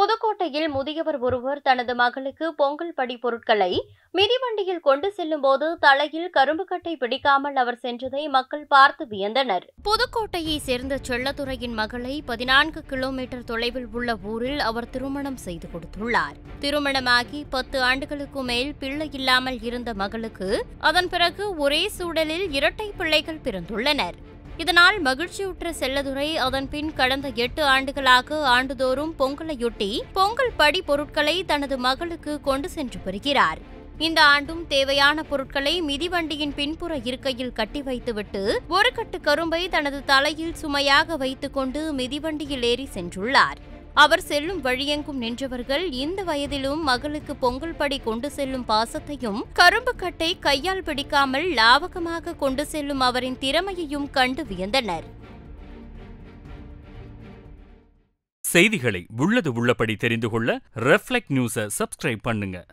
புதுக்கோட்டையில் முதியவர் ஒருவர் தனது மகளுக்கு பொங்கல் படி பொருட்களை மிதிவண்டியில் கொண்டு செல்லும் போது தலையில் கரும்புக்கட்டை பிடிக்காமல் அவர் சென்றதை மக்கள் பார்த்து வியந்தனர். புதுக்கோட்டையை சேர்ந்த செல்லத்துரையின் மகளை 14 கிலோமீட்டர் தொலைவில் உள்ள ஊரில் அவர் திருமணம் செய்து கொடுத்துள்ளார். திருமணமாகி 10 ஆண்டுகளுக்கு மேல் பிள்ளை இல்லாமல் இருந்த மகளுக்கு அதன் பிறகு ஒரே சூழலில் இரட்டை பிள்ளைகள் பிறந்துள்ளனர். இதனால் மகிழ்ச்சியுற்ற செல்லதுரை அதன்பின் கடந்த 8 ஆண்டுகளாக ஆண்டுதோறும் பொங்கலையொட்டி பொங்கல் படி பொருட்களை தனது மகளுக்கு கொண்டு சென்று வருகிறார். இந்த ஆண்டும் தேவையான பொருட்களை மிதிவண்டியின் பின்புற இருக்கையில் கட்டி வைத்துவிட்டு ஒரு கட்டு கரும்பை தனது தலையில் சுமையாக வைத்துக் கொண்டு மிதிவண்டியில் ஏறி சென்றுள்ளார். அவர் செல்லும் வழியெங்கும் நின்றவர்கள் இந்த வயதிலும் மகளுக்கு பொங்கல் படி கொண்டு செல்லும் பாசத்தையும் கரும்பு கட்டை கையால் பிடிக்காமல் லாவகமாக கொண்டு செல்லும் அவரின் திறமையையும் கண்டு வியந்தனர். செய்திகளை உள்ளது உள்ளபடி தெரிந்து கொள்ள ரெஃப்ளெக்ட் நியூஸை சப்ஸ்கிரைப் பண்ணுங்க.